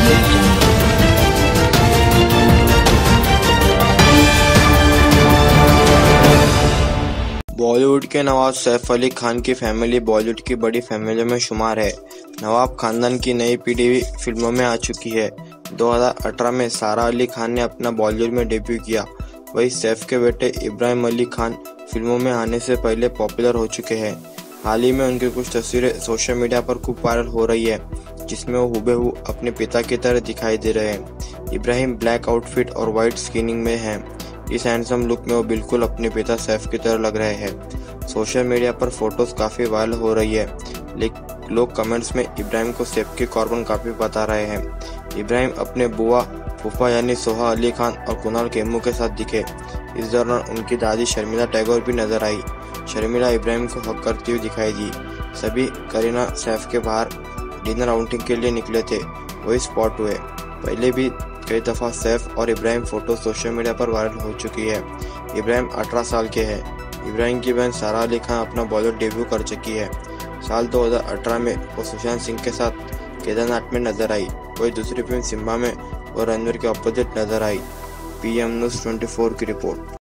बॉलीवुड के नवाब सैफ अली खान की फैमिली बॉलीवुड की बड़ी फैमिली में शुमार है। नवाब खानदान की नई पीढ़ी फिल्मों में आ चुकी है। 2018 में सारा अली खान ने अपना बॉलीवुड में डेब्यू किया। वहीं सैफ के बेटे इब्राहिम अली खान फिल्मों में आने से पहले पॉपुलर हो चुके हैं। हाल ही में उनकी कुछ तस्वीरें सोशल मीडिया पर खूब वायरल हो रही है, जिसमें वो हुबेहू अपने पिता की तरह दिखाई दे रहे हैं। इब्राहिम ब्लैक आउटफिट और वाइट स्किनिंग में हैं। इस हैंडसम लुक में वो बिल्कुल अपने पिता सैफ की तरह लग रहे हैं। सोशल मीडिया पर फोटोज काफी वायरल हो रही है, लेकिन लोग कमेंट्स में इब्राहिम को सैफ के कॉर्बन काफी बता रहे हैं। इब्राहिम अपने बुआ फूफा यानी सोहा अली खान और कुनाल खेमू के साथ दिखे। इस दौरान उनकी दादी शर्मिला टैगोर भी नजर आई। शर्मिला इब्राहिम को हक करती हुई दिखाई दी। सभी करीना-सैफ के बाहर डिनर आउटिंग के लिए निकले थे, वही स्पॉट हुए। पहले भी कई दफा सैफ और इब्राहिम फोटो सोशल मीडिया पर वायरल हो चुकी है। इब्राहिम 18 साल के हैं। इब्राहिम की बहन सारा अली खान अपना बॉलीवुड डेब्यू कर चुकी है। साल 2018 में वो सुशांत सिंह के साथ केदारनाथ में नजर आई। वही दूसरी फिल्म सिम्बा में वो रणवीर के अपोजिट नजर आई। PM News 24 की रिपोर्ट।